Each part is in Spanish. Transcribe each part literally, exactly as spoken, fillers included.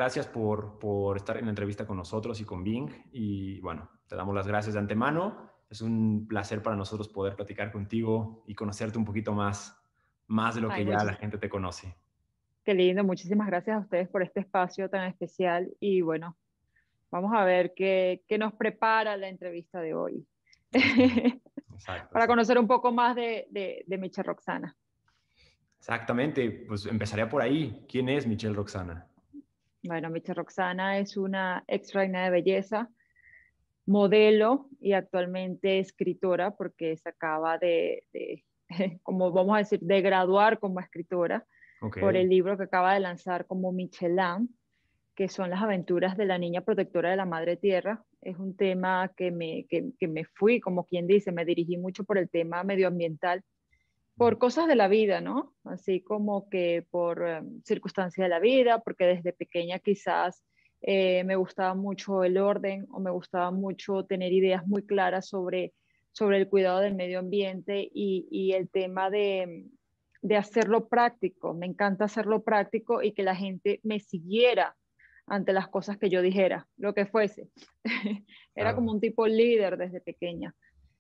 gracias por, por estar en la entrevista con nosotros y con Bing. Y bueno, te damos las gracias de antemano. Es un placer para nosotros poder platicar contigo y conocerte un poquito más, más de lo Ay, que ya la muchis- gente te conoce. qué lindo. Muchísimas gracias a ustedes por este espacio tan especial. Y bueno, vamos a ver qué, qué nos prepara la entrevista de hoy. Así es. Exacto, Para exacto. conocer un poco más de, de, de Michelle Roxana. Exactamente, pues empezaría por ahí. ¿Quién es Michelle Roxana? Bueno, Michelle Roxana es una ex reina de belleza, modelo y actualmente escritora, porque se acaba de, de, como vamos a decir, de graduar como escritora Ok, por el libro que acaba de lanzar como Michelin, que son las aventuras de la niña protectora de la madre tierra. Es un tema que me, que, que me fui, como quien dice, me dirigí mucho por el tema medioambiental, por cosas de la vida, ¿no? Así como que por um, circunstancias de la vida, porque desde pequeña quizás eh, me gustaba mucho el orden o me gustaba mucho tener ideas muy claras sobre, sobre el cuidado del medio ambiente y, y el tema de, de hacerlo práctico. Me encanta hacerlo práctico y que la gente me siguiera ante las cosas que yo dijera, lo que fuese. Era como claro. un tipo líder desde pequeña.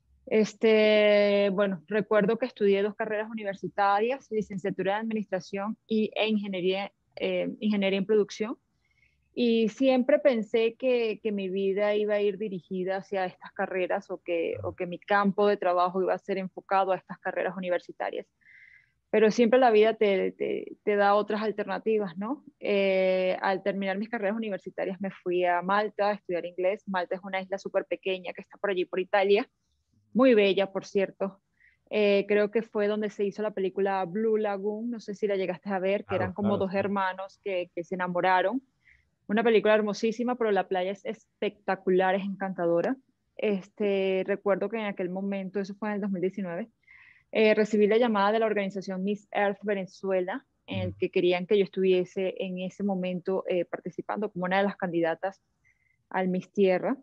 Este, bueno, recuerdo que estudié dos carreras universitarias, licenciatura en Administración y, e Ingeniería, eh, Ingeniería en Producción. Y siempre pensé que, que, mi vida iba a ir dirigida hacia estas carreras o que, o que mi campo de trabajo iba a ser enfocado a estas carreras universitarias. Pero siempre la vida te, te, te da otras alternativas, ¿no? Eh, al terminar mis carreras universitarias me fui a Malta a estudiar inglés. Malta es una isla súper pequeña que está por allí, por Italia, muy bella, por cierto. Eh, creo que fue donde se hizo la película Blue Lagoon, no sé si la llegaste a ver, que Claro, eran como claro, dos sí. hermanos que, que se enamoraron. Una película hermosísima, pero la playa es espectacular, es encantadora. Este, recuerdo que en aquel momento, eso fue en el dos mil diecinueve, eh, recibí la llamada de la organización Miss Earth Venezuela, en Ujú. el que querían que yo estuviese en ese momento eh, participando como una de las candidatas al Miss Tierra.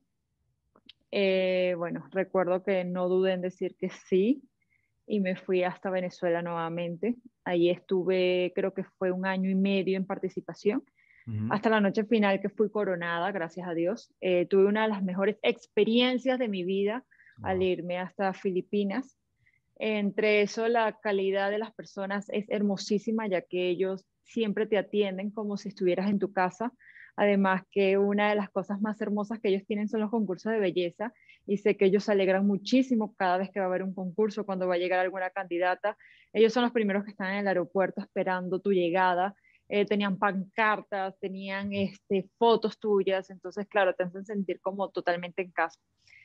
Eh, bueno, recuerdo que no dudé en decir que sí y me fui hasta Venezuela nuevamente. Allí estuve, creo que fue un año y medio en participación, Ujú. hasta la noche final que fui coronada, gracias a Dios. Eh, tuve una de las mejores experiencias de mi vida al Wow. irme hasta Filipinas. Entre eso, la calidad de las personas es hermosísima, ya que ellos siempre te atienden como si estuvieras en tu casa. Además que una de las cosas más hermosas que ellos tienen son los concursos de belleza y sé que ellos se alegran muchísimo cada vez que va a haber un concurso, cuando va a llegar alguna candidata. Ellos son los primeros que están en el aeropuerto esperando tu llegada. Eh, tenían pancartas, tenían este, fotos tuyas, entonces claro, te hacen sentir como totalmente en casa.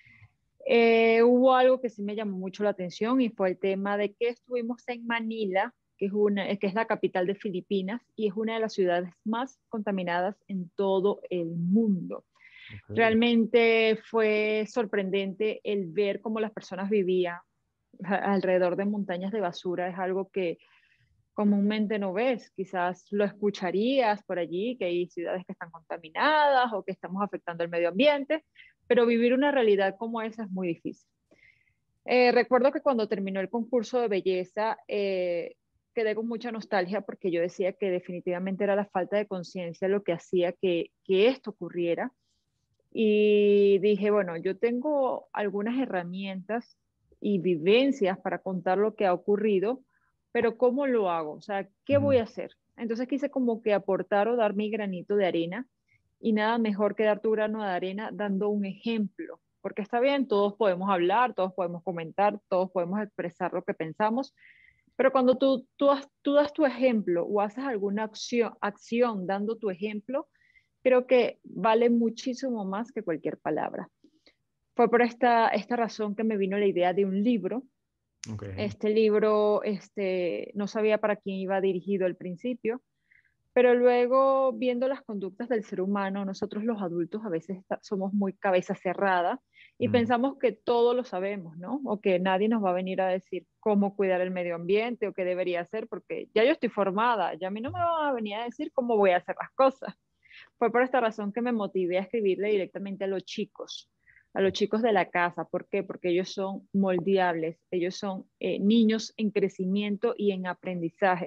Eh, hubo algo que sí me llamó mucho la atención y fue el tema de que estuvimos en Manila, que es, una, que es la capital de Filipinas y es una de las ciudades más contaminadas en todo el mundo. Ok. Realmente fue sorprendente el ver cómo las personas vivían alrededor de montañas de basura. Es algo que comúnmente no ves. Quizás lo escucharías por allí, que hay ciudades que están contaminadas o que estamos afectando el medio ambiente, pero vivir una realidad como esa es muy difícil. Eh, recuerdo que cuando terminó el concurso de belleza, eh, quedé con mucha nostalgia porque yo decía que definitivamente era la falta de conciencia lo que hacía que, que esto ocurriera. Y dije, bueno, yo tengo algunas herramientas y vivencias para contar lo que ha ocurrido, pero ¿cómo lo hago? O sea, ¿qué voy Ujú. a hacer? Entonces quise como que aportar o dar mi granito de arena y nada mejor que dar tu grano de arena dando un ejemplo, porque está bien, todos podemos hablar, todos podemos comentar, todos podemos expresar lo que pensamos, pero cuando tú, tú, has- tú das tu ejemplo o haces alguna acción, acción dando tu ejemplo, creo que vale muchísimo más que cualquier palabra. Fue por esta, esta razón que me vino la idea de un libro. Ok. Este libro, este, no sabía para quién iba dirigido al principio, pero luego viendo las conductas del ser humano, nosotros los adultos a veces está- somos muy cabeza cerrada y Ujú. pensamos que todo lo sabemos, ¿no? O que nadie nos va a venir a decir cómo cuidar el medio ambiente o qué debería hacer, porque ya yo estoy formada, ya a mí no me van a venir a decir cómo voy a hacer las cosas. Fue por esta razón que me motivé a escribirle directamente a los chicos, a los chicos de la casa. ¿Por qué? Porque ellos son moldeables, ellos son eh, niños en crecimiento y en aprendizaje.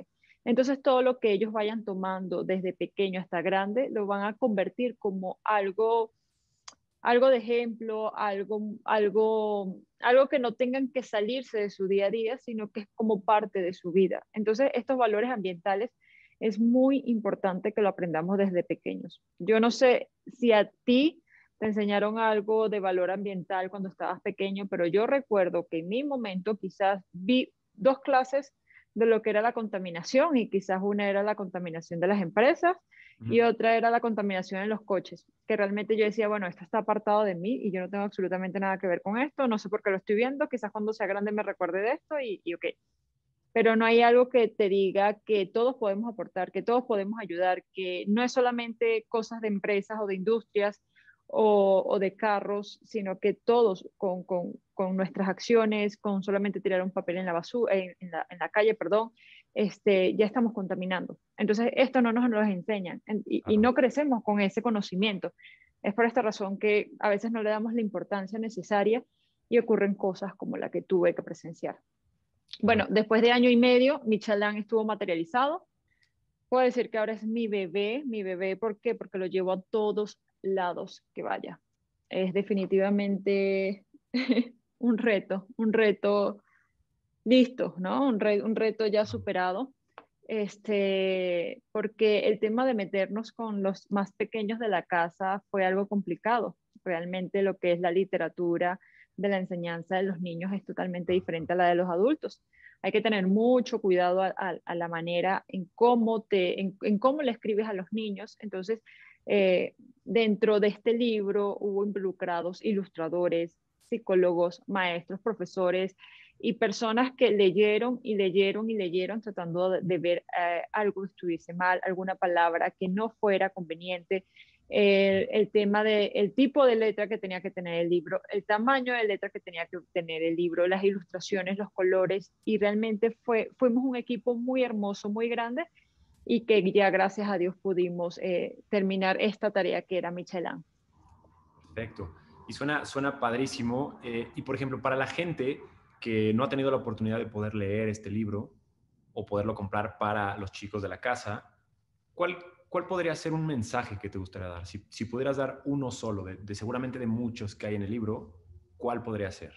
Entonces todo lo que ellos vayan tomando desde pequeño hasta grande lo van a convertir como algo, algo de ejemplo, algo, algo, algo que no tengan que salirse de su día a día, sino que es como parte de su vida. Entonces estos valores ambientales es muy importante que lo aprendamos desde pequeños. Yo no sé si a ti te enseñaron algo de valor ambiental cuando estabas pequeño, pero yo recuerdo que en mi momento quizás vi dos clases de lo que era la contaminación y quizás una era la contaminación de las empresas y Ujú. otra era la contaminación en los coches, que realmente yo decía, bueno, esto está apartado de mí y yo no tengo absolutamente nada que ver con esto, no sé por qué lo estoy viendo, quizás cuando sea grande me recuerde de esto y, y ok, pero no hay algo que te diga que todos podemos aportar, que todos podemos ayudar, que no es solamente cosas de empresas o de industrias o, o de carros, sino que todos con, con, con, nuestras acciones, con solamente tirar un papel en la basura, en, en, la, en la calle, perdón, este, ya estamos contaminando. Entonces, esto no nos lo enseñan y, y Claro. no crecemos con ese conocimiento. Es por esta razón que a veces no le damos la importancia necesaria y ocurren cosas como la que tuve que presenciar. Claro. Bueno, después de año y medio, Michelin estuvo materializado. Puedo decir que ahora es mi bebé, mi bebé, ¿por qué? Porque lo llevo a todos lados que vaya. Es definitivamente un reto, un reto listo, ¿no? Un, re, un reto ya superado. Este, porque el tema de meternos con los más pequeños de la casa fue algo complicado. Realmente lo que es la literatura de la enseñanza de los niños es totalmente diferente a la de los adultos. Hay que tener mucho cuidado a, a, a la manera en cómo, te, en, en cómo le escribes a los niños. Entonces, eh, dentro de este libro hubo involucrados ilustradores, psicólogos, maestros, profesores, y personas que leyeron y leyeron y leyeron tratando de, de ver eh, algo que estuviese mal, alguna palabra que no fuera conveniente, el, el tema de el tipo de letra que tenía que tener el libro, el tamaño de letra que tenía que tener el libro, las ilustraciones, los colores, y realmente fue, fuimos un equipo muy hermoso, muy grande, y que ya gracias a Dios pudimos eh, terminar esta tarea que era Michelin. Perfecto. Y suena, suena padrísimo. Eh, y por ejemplo, para la gente que no ha tenido la oportunidad de poder leer este libro o poderlo comprar para los chicos de la casa, ¿cuál, cuál podría ser un mensaje que te gustaría dar? Si, si pudieras dar uno solo, de, de seguramente de muchos que hay en el libro, ¿cuál podría ser?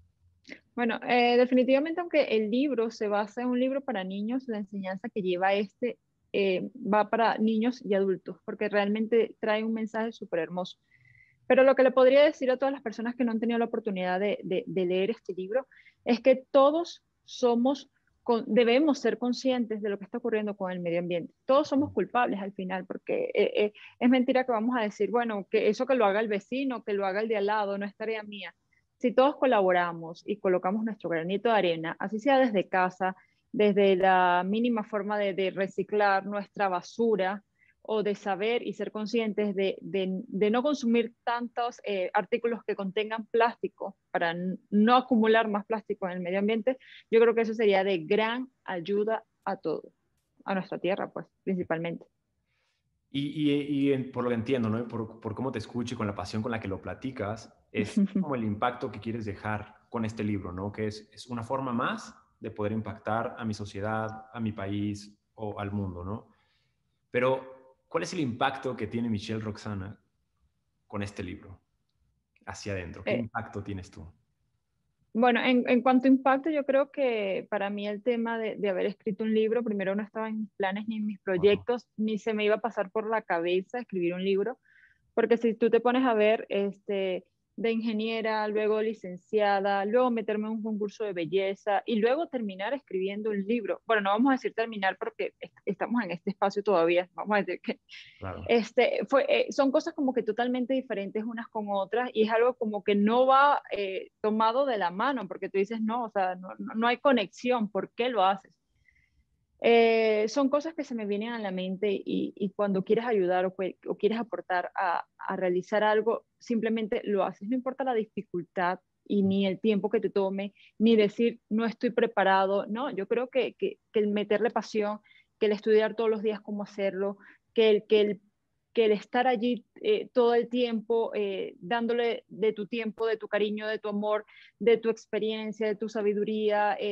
Bueno, eh, definitivamente, aunque el libro se basa en un libro para niños, la enseñanza que lleva este eh, va para niños y adultos, porque realmente trae un mensaje súper hermoso. Pero lo que le podría decir a todas las personas que no han tenido la oportunidad de, de, de leer este libro es que todos somos, con, debemos ser conscientes de lo que está ocurriendo con el medio ambiente. Todos somos culpables al final, porque eh, eh, es mentira que vamos a decir, bueno, que eso que lo haga el vecino, que lo haga el de al lado, no es tarea mía. Si todos colaboramos y colocamos nuestro granito de arena, así sea desde casa, desde la mínima forma de, de reciclar nuestra basura, o de saber y ser conscientes de, de, de no consumir tantos eh, artículos que contengan plástico para no acumular más plástico en el medio ambiente, yo creo que eso sería de gran ayuda a todo, a nuestra tierra, pues, principalmente. Y, y, y por lo que entiendo, ¿no? Por, por cómo te escucho y con la pasión con la que lo platicas, es como el impacto que quieres dejar con este libro, ¿no? Que es, es una forma más de poder impactar a mi sociedad, a mi país o al mundo, ¿no? Pero, ¿cuál es el impacto que tiene Michelle Roxana con este libro hacia adentro? ¿Qué Eh, impacto tienes tú? Bueno, en, en cuanto a impacto, yo creo que para mí el tema de, de haber escrito un libro, primero no estaba en mis planes ni en mis Wow. proyectos, ni se me iba a pasar por la cabeza escribir un libro. Porque si tú te pones a ver, este, de ingeniera, luego licenciada, luego meterme en un concurso de belleza y luego terminar escribiendo un libro. Bueno, no vamos a decir terminar porque est estamos en este espacio todavía, vamos a decir que Claro. este, fue, eh, son cosas como que totalmente diferentes unas con otras y es algo como que no va eh, tomado de la mano porque tú dices, no, o sea, no, no, no hay conexión, ¿por qué lo haces? Eh, son cosas que se me vienen a la mente y, y cuando quieres ayudar o, o quieres aportar a, a, realizar algo, simplemente lo haces. No importa la dificultad y ni el tiempo que te tome, ni decir no estoy preparado. No, yo creo que, que, que el meterle pasión, que el estudiar todos los días cómo hacerlo, que el, que el, que el estar allí eh, todo el tiempo, eh, dándole de tu tiempo, de tu cariño, de tu amor, de tu experiencia, de tu sabiduría. Eh,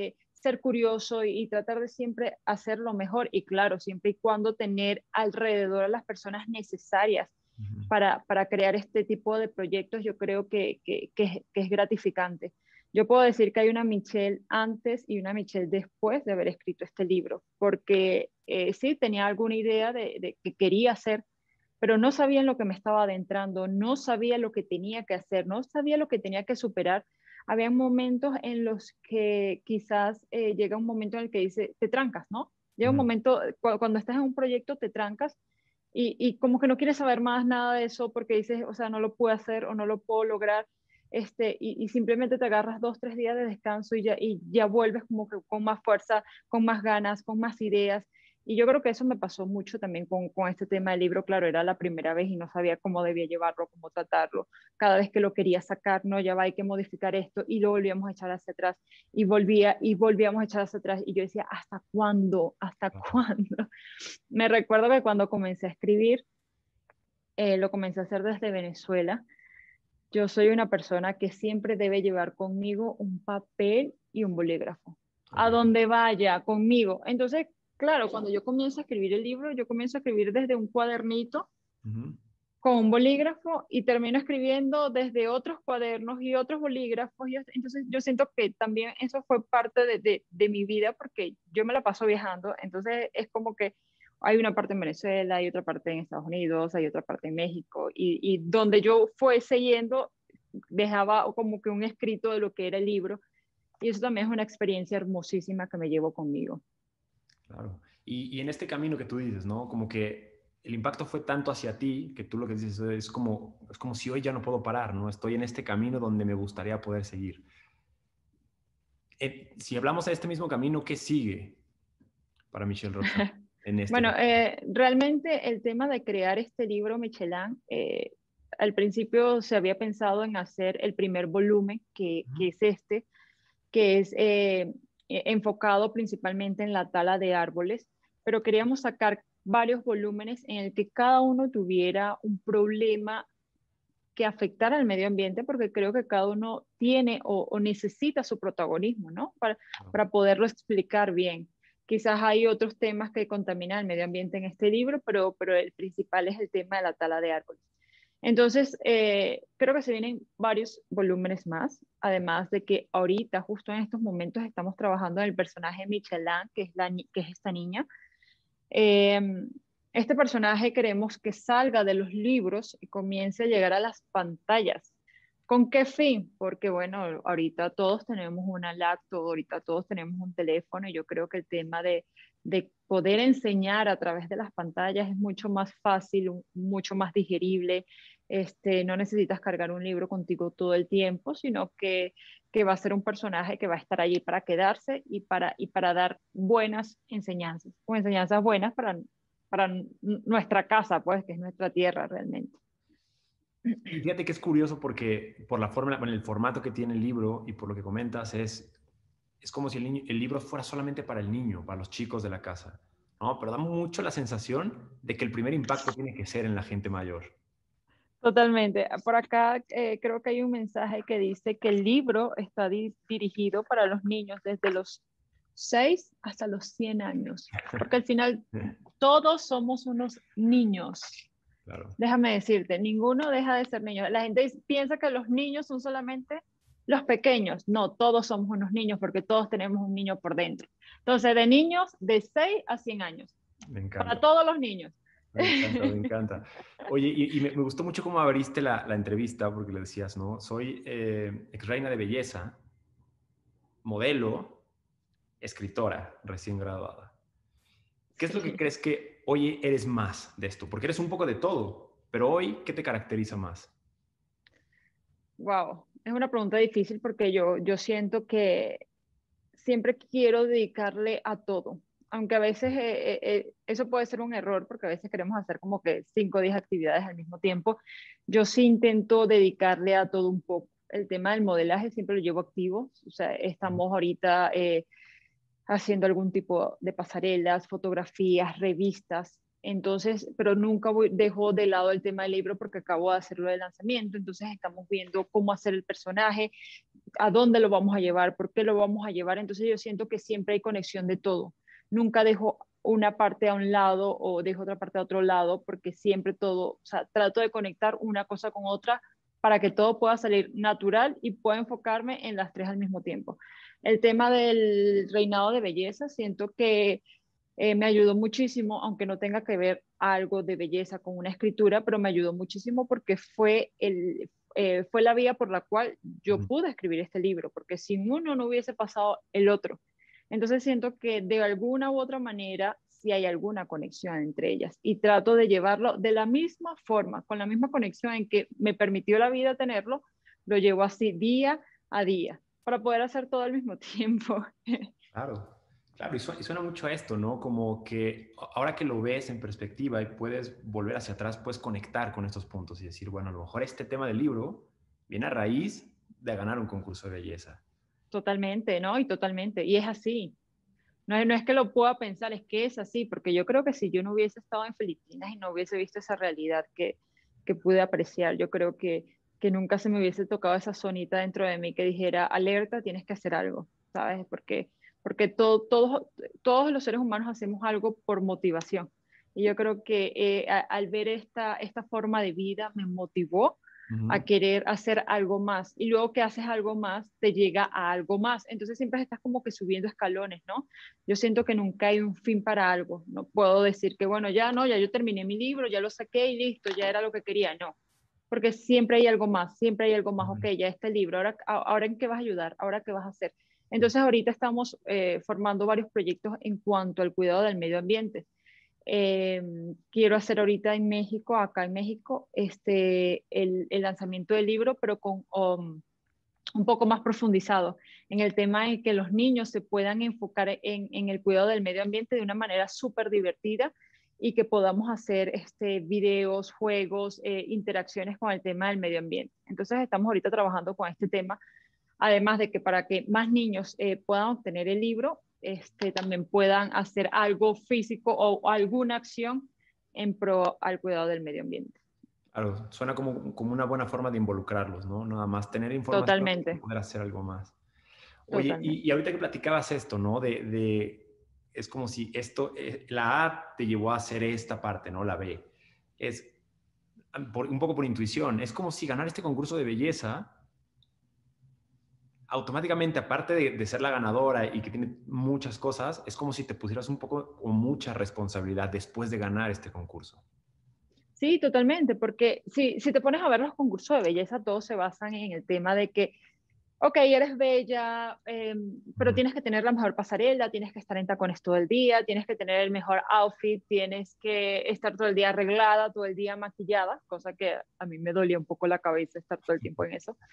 ser curioso y, y tratar de siempre hacerlo mejor. Y claro, siempre y cuando tener alrededor a las personas necesarias Ujú. para, para crear este tipo de proyectos, yo creo que, que, que, es, que es gratificante. Yo puedo decir que hay una Michelle antes y una Michelle después de haber escrito este libro, porque eh, sí, tenía alguna idea de, de que quería hacer, pero no sabía en lo que me estaba adentrando, no sabía lo que tenía que hacer, no sabía lo que tenía que superar. Había momentos en los que quizás eh, llega un momento en el que dice, te trancas, ¿no? Llega un Ujú. momento, cu cuando estás en un proyecto, te trancas y, y como que no quieres saber más nada de eso porque dices, o sea, no lo puedo hacer o no lo puedo lograr, este, y, y simplemente te agarras dos, tres días de descanso y ya, y ya vuelves como que con más fuerza, con más ganas, con más ideas. Y yo creo que eso me pasó mucho también con, con este tema del libro. Claro, era la primera vez y no sabía cómo debía llevarlo, cómo tratarlo. Cada vez que lo quería sacar, no, ya va, hay que modificar esto y lo volvíamos a echar hacia atrás y volvía y volvíamos a echar hacia atrás. Y yo decía, ¿hasta cuándo? ¿Hasta Claro. cuándo? Me recuerdo que cuando comencé a escribir, eh, lo comencé a hacer desde Venezuela. Yo soy una persona que siempre debe llevar conmigo un papel y un bolígrafo. A Ok. donde vaya, conmigo. Entonces, claro, cuando yo comienzo a escribir el libro, yo comienzo a escribir desde un cuadernito Ujú. con un bolígrafo y termino escribiendo desde otros cuadernos y otros bolígrafos. Y entonces yo siento que también eso fue parte de, de, de mi vida porque yo me la paso viajando. Entonces es como que hay una parte en Venezuela, hay otra parte en Estados Unidos, hay otra parte en México. Y, y donde yo fuese yendo, dejaba como que un escrito de lo que era el libro. Y eso también es una experiencia hermosísima que me llevo conmigo. Claro. Y, y en este camino que tú dices, ¿no? Como que el impacto fue tanto hacia ti que tú lo que dices es como, es como si hoy ya no puedo parar, ¿no? Estoy en este camino donde me gustaría poder seguir. Eh, si hablamos de este mismo camino, ¿qué sigue para Michelle Roxanne en este Bueno, camino? eh, realmente el tema de crear este libro Michelin, eh, al principio se había pensado en hacer el primer volumen, que, Ujú. que es este, que es eh, e- enfocado principalmente en la tala de árboles, pero queríamos sacar varios volúmenes en el que cada uno tuviera un problema que afectara al medio ambiente, porque creo que cada uno tiene o, o necesita su protagonismo, ¿no? Para, Claro. para poderlo explicar bien. Quizás hay otros temas que contaminan el medio ambiente en este libro, pero, pero el principal es el tema de la tala de árboles. Entonces, eh, creo que se vienen varios volúmenes más, además de que ahorita, justo en estos momentos, estamos trabajando en el personaje Michelin, que es, la, que es esta niña. Eh, este personaje queremos que salga de los libros y comience a llegar a las pantallas. ¿Con qué fin? Porque bueno, ahorita todos tenemos una laptop, ahorita todos tenemos un teléfono y yo creo que el tema de, de poder enseñar a través de las pantallas es mucho más fácil, mucho más digerible. Este, no necesitas cargar un libro contigo todo el tiempo, sino que que va a ser un personaje que va a estar allí para quedarse y para, y para dar buenas enseñanzas, o enseñanzas buenas para, para nuestra casa, pues, que es nuestra tierra realmente. Y fíjate que es curioso porque por la forma, bueno, el formato que tiene el libro y por lo que comentas es, es como si el, niño, el libro fuera solamente para el niño, para los chicos de la casa, ¿no? Pero da mucho la sensación de que el primer impacto tiene que ser en la gente mayor. Totalmente. Por acá eh, creo que hay un mensaje que dice que el libro está di dirigido para los niños desde los seis hasta los cien años, porque al final todos somos unos niños. Claro. Déjame decirte, ninguno deja de ser niño. La gente piensa que los niños son solamente los pequeños. No, todos somos unos niños porque todos tenemos un niño por dentro. Entonces, de niños de seis a cien años, Me para encanta. todos los niños. Me encanta, me encanta. Oye, y, y me, me, gustó mucho cómo abriste la, la, entrevista, porque le decías, ¿no? Soy eh, ex reina de belleza, modelo, escritora recién graduada. ¿Qué es lo que Sí. crees que hoy eres más de esto? Porque eres un poco de todo, pero hoy, ¿qué te caracteriza más? Wow, es una pregunta difícil porque yo, yo siento que siempre quiero dedicarle a todo, aunque a veces eh, eh, eh, eso puede ser un error porque a veces queremos hacer como que cinco o diez actividades al mismo tiempo. Yo sí intento dedicarle a todo un poco. El tema del modelaje siempre lo llevo activo, o sea, estamos ahorita eh, haciendo algún tipo de pasarelas, fotografías, revistas. Entonces, pero nunca voy, dejo de lado el tema del libro porque acabo de hacerlo de lanzamiento. Entonces, estamos viendo cómo hacer el personaje, a dónde lo vamos a llevar, por qué lo vamos a llevar. Entonces yo siento que siempre hay conexión de todo. Nunca dejo una parte a un lado o dejo otra parte a otro lado, porque siempre todo, o sea, trato de conectar una cosa con otra para que todo pueda salir natural y pueda enfocarme en las tres al mismo tiempo. El tema del reinado de belleza, siento que eh, me ayudó muchísimo, aunque no tenga que ver algo de belleza con una escritura, pero me ayudó muchísimo porque fue, el, eh, fue la vía por la cual yo Ujú. pude escribir este libro, porque sin uno no hubiese pasado el otro. Entonces siento que de alguna u otra manera sí hay alguna conexión entre ellas y trato de llevarlo de la misma forma, con la misma conexión en que me permitió la vida tenerlo, lo llevo así día a día para poder hacer todo al mismo tiempo. Claro, claro, y suena, y suena mucho a esto, ¿no? Como que ahora que lo ves en perspectiva y puedes volver hacia atrás, puedes conectar con estos puntos y decir, bueno, a lo mejor este tema del libro viene a raíz de ganar un concurso de belleza. Totalmente, ¿no? Y totalmente. Y es así. No es, no es que lo pueda pensar, es que es así, porque yo creo que si yo no hubiese estado en Filipinas y no hubiese visto esa realidad que, que pude apreciar, yo creo que, que nunca se me hubiese tocado esa zonita dentro de mí que dijera, alerta, tienes que hacer algo, ¿sabes? Porque, porque todo, todos, todos los seres humanos hacemos algo por motivación. Y yo creo que eh, a, al ver esta, esta forma de vida me motivó a Ujú. querer hacer algo más. Y luego que haces algo más, te llega a algo más. Entonces siempre estás como que subiendo escalones, ¿no? Yo siento que nunca hay un fin para algo. No puedo decir que, bueno, ya no, ya yo terminé mi libro, ya lo saqué y listo, ya era lo que quería. No, porque siempre hay algo más, siempre hay algo más. Ok, Ujú. ya este libro, ahora, ahora en qué vas a ayudar, ahora qué vas a hacer. Entonces ahorita estamos eh, formando varios proyectos en cuanto al cuidado del medio ambiente. Eh, quiero hacer ahorita en México, acá en México, este, el, el lanzamiento del libro, pero con um, un poco más profundizado en el tema de que los niños se puedan enfocar en, en el cuidado del medio ambiente de una manera súper divertida y que podamos hacer este, videos, juegos, eh, interacciones con el tema del medio ambiente. Entonces estamos ahorita trabajando con este tema, además de que para que más niños eh, puedan obtener el libro, este, también puedan hacer algo físico o alguna acción en pro al cuidado del medio ambiente. Claro, suena como, como una buena forma de involucrarlos, ¿no? Nada más tener información y Totalmente, poder hacer algo más. Oye, y, totalmente. y ahorita que platicabas esto, ¿no? De, de, es como si esto, eh, la A te llevó a hacer esta parte, ¿no? La B. Es por, un poco por intuición. Es como si ganar este concurso de belleza, automáticamente, aparte de, de ser la ganadora y que tiene muchas cosas, es como si te pusieras un poco con mucha responsabilidad después de ganar este concurso. Sí, totalmente, porque si, si te pones a ver los concursos de belleza, todos se basan en el tema de que, ok, eres bella, eh, pero Ujú. tienes que tener la mejor pasarela, tienes que estar en tacones todo el día, tienes que tener el mejor outfit, tienes que estar todo el día arreglada, todo el día maquillada, cosa que a mí me dolía un poco la cabeza estar todo el tiempo en eso.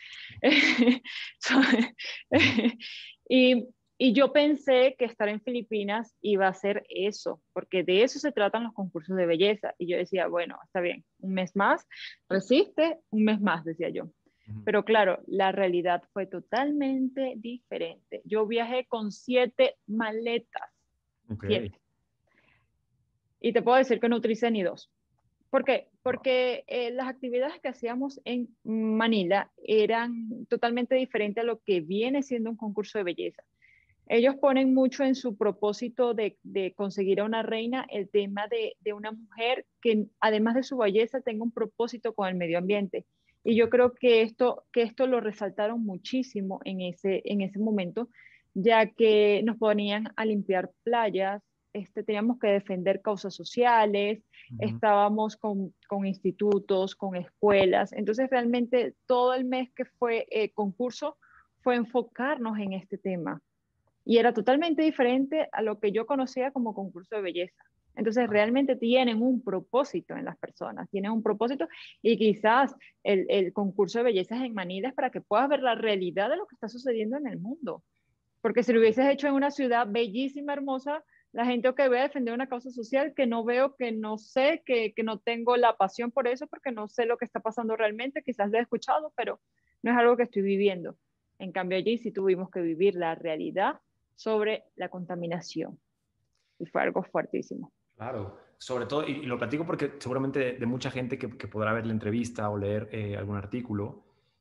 Ujú. y, y yo pensé que estar en Filipinas iba a ser eso, porque de eso se tratan los concursos de belleza. Y yo decía, bueno, está bien, un mes más, resiste, un mes más, decía yo. Ujú. Pero claro, la realidad fue totalmente diferente. Yo viajé con siete maletas, Ok. siete. Y te puedo decir que no utilicé ni dos. ¿Por qué? Wow. Porque eh, las actividades que hacíamos en Manila eran totalmente diferentes a lo que viene siendo un concurso de belleza. Ellos ponen mucho en su propósito de, de conseguir a una reina el tema de, de, una mujer que además de su belleza tenga un propósito con el medio ambiente. Y yo creo que esto, que esto lo resaltaron muchísimo en ese, en ese momento, ya que nos ponían a limpiar playas, este, teníamos que defender causas sociales, Ujú. estábamos con, con institutos, con escuelas. Entonces realmente todo el mes que fue eh, concurso fue enfocarnos en este tema y era totalmente diferente a lo que yo conocía como concurso de belleza. Entonces, realmente tienen un propósito en las personas, tienen un propósito y quizás el, el concurso de bellezas en Manila es para que puedas ver la realidad de lo que está sucediendo en el mundo. Porque si lo hubieses hecho en una ciudad bellísima, hermosa, la gente que ve a defender una causa social que no veo, que no sé, que, que no tengo la pasión por eso, porque no sé lo que está pasando realmente, quizás lo he escuchado, pero no es algo que estoy viviendo. En cambio, allí sí tuvimos que vivir la realidad sobre la contaminación y fue algo fuertísimo. Claro, sobre todo, y, y lo platico porque seguramente de, de mucha gente que, que podrá ver la entrevista o leer eh, algún artículo,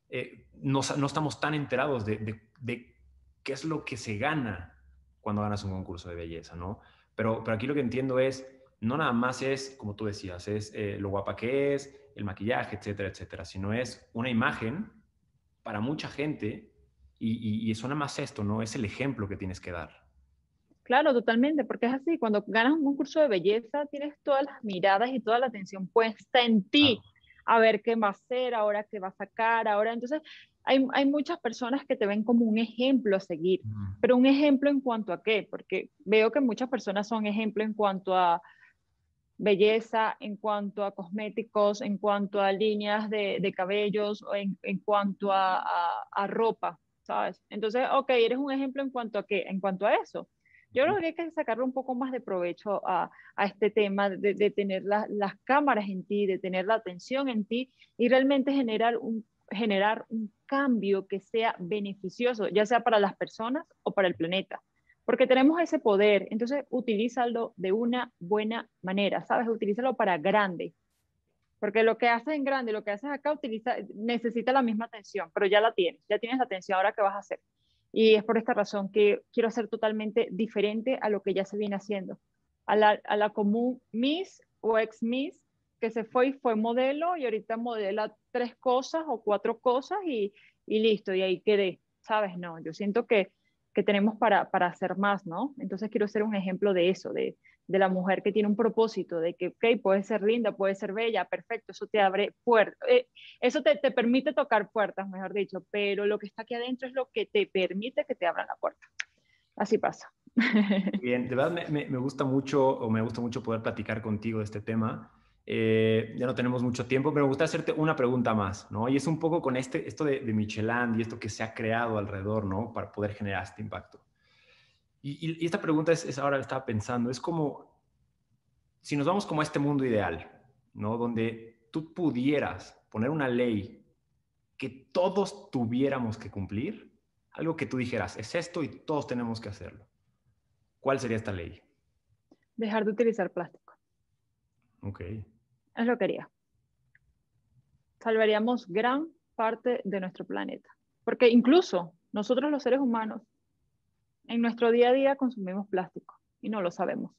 eh, no, no estamos tan enterados de, de, de qué es lo que se gana cuando ganas un concurso de belleza, ¿no? Pero, pero aquí lo que entiendo es, no nada más es, como tú decías, es eh, lo guapa que es, el maquillaje, etcétera, etcétera, sino es una imagen para mucha gente y, y, y suena más esto, ¿no? Es el ejemplo que tienes que dar. Claro, totalmente, porque es así, cuando ganas un concurso de belleza tienes todas las miradas y toda la atención puesta en ti, Claro. a ver qué va a hacer, ahora qué va a sacar, ahora entonces hay, hay muchas personas que te ven como un ejemplo a seguir, Mm. pero un ejemplo en cuanto a qué, porque veo que muchas personas son ejemplo en cuanto a belleza, en cuanto a cosméticos, en cuanto a líneas de, de cabellos, o en, en cuanto a, a, a ropa, ¿sabes? Entonces, ok, eres un ejemplo en cuanto a qué, en cuanto a eso. Yo creo que hay que sacarle un poco más de provecho a, a este tema de, de tener la, las cámaras en ti, de tener la atención en ti y realmente generar un, generar un cambio que sea beneficioso, ya sea para las personas o para el planeta. Porque tenemos ese poder, entonces utilízalo de una buena manera, ¿sabes? Utilízalo para grande. Porque lo que haces en grande, lo que haces acá, utiliza, necesita la misma atención, pero ya la tienes, ya tienes la atención, ahora qué vas a hacer. Y es por esta razón que quiero hacer totalmente diferente a lo que ya se viene haciendo. A la, a la común Miss o ex Miss que se fue y fue modelo y ahorita modela tres cosas o cuatro cosas y, y listo, y ahí quedé, ¿sabes? No, yo siento que, que tenemos para, para hacer más, ¿no? Entonces quiero ser un ejemplo de eso, de, de la mujer que tiene un propósito, de que, ok, puedes ser linda, puedes ser bella, perfecto, eso te abre puertas, eh, eso te, te permite tocar puertas, mejor dicho, pero lo que está aquí adentro es lo que te permite que te abran la puerta. Así pasa. Bien, de verdad me, me, me gusta mucho, o me gusta mucho poder platicar contigo de este tema. Eh, ya no tenemos mucho tiempo, pero me gustaría hacerte una pregunta más, ¿no? Y es un poco con este, esto de, de Michelin y esto que se ha creado alrededor, ¿no? Para poder generar este impacto. Y, y, y esta pregunta es, es, ahora estaba pensando, es como, si nos vamos como a este mundo ideal, ¿no? Donde tú pudieras poner una ley que todos tuviéramos que cumplir, algo que tú dijeras, es esto y todos tenemos que hacerlo. ¿Cuál sería esta ley? Dejar de utilizar plástico. Ok. Es lo que haría. Salvaríamos gran parte de nuestro planeta. Porque incluso nosotros los seres humanos, en nuestro día a día consumimos plástico y no lo sabemos.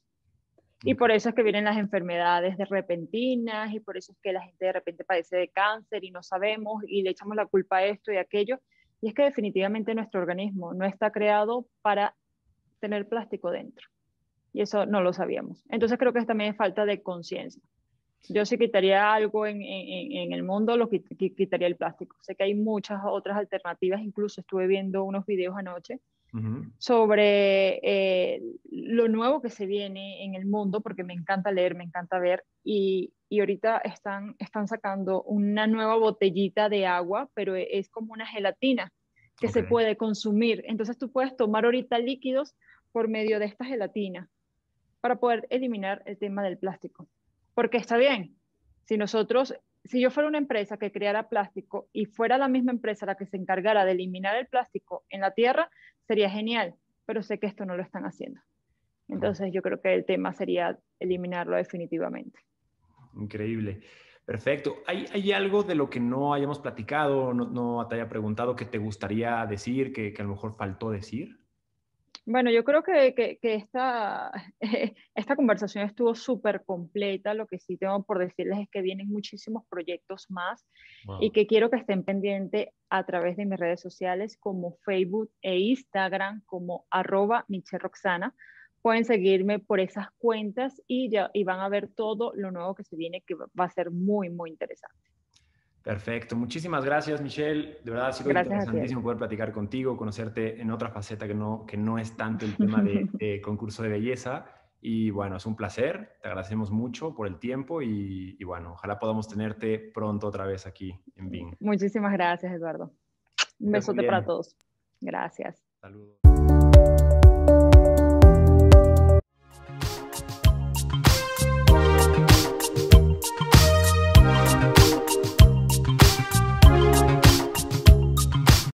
Y Ok. por eso es que vienen las enfermedades de repentinas y por eso es que la gente de repente padece de cáncer y no sabemos y le echamos la culpa a esto y a aquello. Y es que definitivamente nuestro organismo no está creado para tener plástico dentro. Y eso no lo sabíamos. Entonces creo que también es falta de conciencia. Yo si quitaría algo en, en, en el mundo, lo quit, quitaría el plástico. Sé que hay muchas otras alternativas, incluso estuve viendo unos videos anoche Uh-huh. sobre eh, lo nuevo que se viene en el mundo, porque me encanta leer, me encanta ver, y, y ahorita están, están sacando una nueva botellita de agua, pero es como una gelatina que Ok. se puede consumir. Entonces tú puedes tomar ahorita líquidos por medio de esta gelatina para poder eliminar el tema del plástico. Porque está bien, si nosotros, si yo fuera una empresa que creara plástico y fuera la misma empresa la que se encargara de eliminar el plástico en la tierra, sería genial, pero sé que esto no lo están haciendo. Entonces yo creo que el tema sería eliminarlo definitivamente. Increíble. Perfecto. ¿Hay, hay algo de lo que no hayamos platicado, no, no te haya preguntado que te gustaría decir, que, que a lo mejor faltó decir? Bueno, yo creo que, que, que esta, esta conversación estuvo súper completa. Lo que sí tengo por decirles es que vienen muchísimos proyectos más y Wow. que quiero que estén pendientes a través de mis redes sociales como Facebook e Instagram como arroba Michelle Roxana. Pueden seguirme por esas cuentas y, ya, y van a ver todo lo nuevo que se viene que va a ser muy, muy interesante. Perfecto. Muchísimas gracias, Michelle. De verdad ha sido Gracias a ti, Eric. interesantísimo poder platicar contigo, conocerte en otra faceta que no, que no es tanto el tema de, de concurso de belleza. Y bueno, es un placer. Te agradecemos mucho por el tiempo y, y bueno, ojalá podamos tenerte pronto otra vez aquí en Bing. Muchísimas gracias, Eduardo. Que Un estés muy besote para bien. todos. Gracias. Saludos.